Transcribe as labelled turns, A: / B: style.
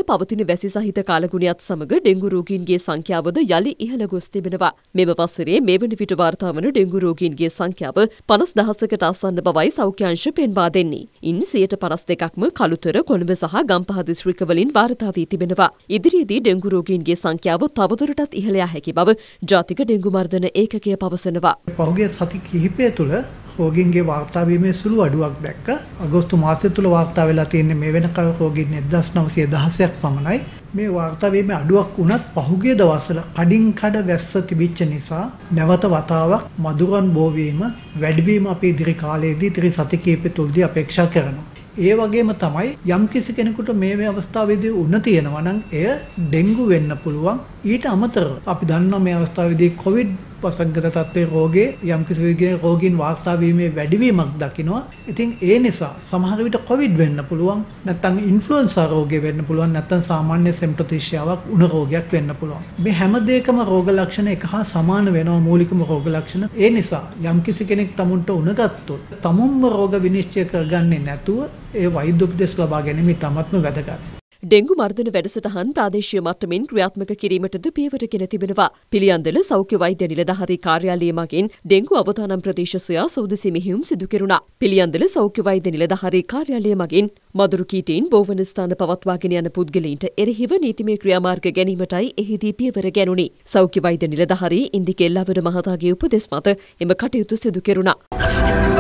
A: පවතින වැසි සහිත කාලගුණයත් සමග ඩෙංගු රෝගීන්ගේ සංඛ්‍යාවද යලි ඉහළ ගොස් තිබෙනවා. මෙම වසරේ මේ වන විට වාර්තා වන ඩෙංගු රෝගීන්ගේ සංඛ්‍යාව 50,000කට ආසන්න බවයි සෞඛ්‍ය අංශ පෙන්වා දෙන්නේ. ඉන් 52%ක්ම කළුතර, කොළඹ සහ ගම්පහ දිස්ත්‍රික්කවලින් වාර්තා වී තිබෙනවා. ඉදිරියේදී ඩෙංගු රෝගීන්ගේ සංඛ්‍යාව තවදුරටත් ඉහළ යා හැකි බව ජාතික ඩෙංගු මර්ධන ඒකකය පවසනවා.
B: පහුගිය සති කිහිපය තුළ රෝගීන්ගේ වාර්තා වීමේ සුළු අඩුවක් දැක්ක. අගෝස්තු මාසය තුළ වාර්තා වෙලා තියෙන්නේ මේ වෙනකල් රෝගීන් 1916ක් පමණයි. මේ වාර්තා වීමේ අඩුවක් වුණත් පහුගිය දවස්වල කඩින් කඩ වැස්ස තිබිච්ච නිසා නැවත වතාවක් මදුරන් බෝවීම වැඩිවීම අපි ඉදිරි කාලයේදී ඉදිරි සති කිහිපය තුළදී අපේක්ෂා කරනවා. ඒ වගේම තමයි යම් කිසි කෙනෙකුට මේ අවස්ථාවේදී උණ තියෙනවා නම් එය ඩෙන්ගු වෙන්න පුළුවන්. ඊට අමතරව අපි දන්නවා මේ අවස්ථාවේදී කොවිඩ් වසංගත තත්ත්වයේ රෝගේ යම් කිසි විදිහේ රෝගීන් වාර්තා වීමේ වැඩිවීමක් දකිනවා. ඉතින් ඒ නිසා සමහර විට කොවිඩ් වෙන්න පුළුවන්, නැත්නම් ඉන්ෆ්ලුවෙන්සා රෝගය වෙන්න පුළුවන්, නැත්නම් සාමාන්‍ය සෙම්ප්‍රතිශ්‍යාවක් උණ රෝගයක් වෙන්න පුළුවන්. මේ හැම දෙයකම රෝග ලක්ෂණ එක හා සමාන වෙනවා, මූලිකම රෝග ලක්ෂණ. ඒ නිසා යම් කිසි කෙනෙක් තමුන්ට උණ ගත්තොත් තමුන්ම රෝග විනිශ්චය කරගන්නේ නැතුව ඒ වෛද්‍ය උපදෙස් ලබා ගැනීම ඉතාමත්ම වැදගත්.
A: ඩෙංගු මර්ධන වැඩසටහන් ප්‍රාදේශීය මට්ටමින් ක්‍රියාත්මක කිරීමටද පියවරගෙන තිබෙනවා. පිළියන්දල සෞඛ්‍ය වෛද්‍ය නිලධාරී කාර්යාලය මගින් ඩෙංගු අවදානම් ප්‍රදේශ සොයා සෝදිසි මෙහෙයුම් සිදු කෙරුණා. පිළියන්දල සෞඛ්‍ය වෛද්‍ය නිලධාරී කාර්යාලය මගින් මදුරු කීටීන් බෝවන ස්ථාන පවත්වාගෙන යන පුද්ගලයින්ට එරෙහිව නීතිමය ක්‍රියාමාර්ග ගැනීමටයි එහිදී පියවර ගැනුණි. සෞඛ්‍ය වෛද්‍ය නිලධාරී ඉන්දික එල්ලාවර මහතාගේ උපදෙස් මත එම කටයුතු සිදු කෙරුණා.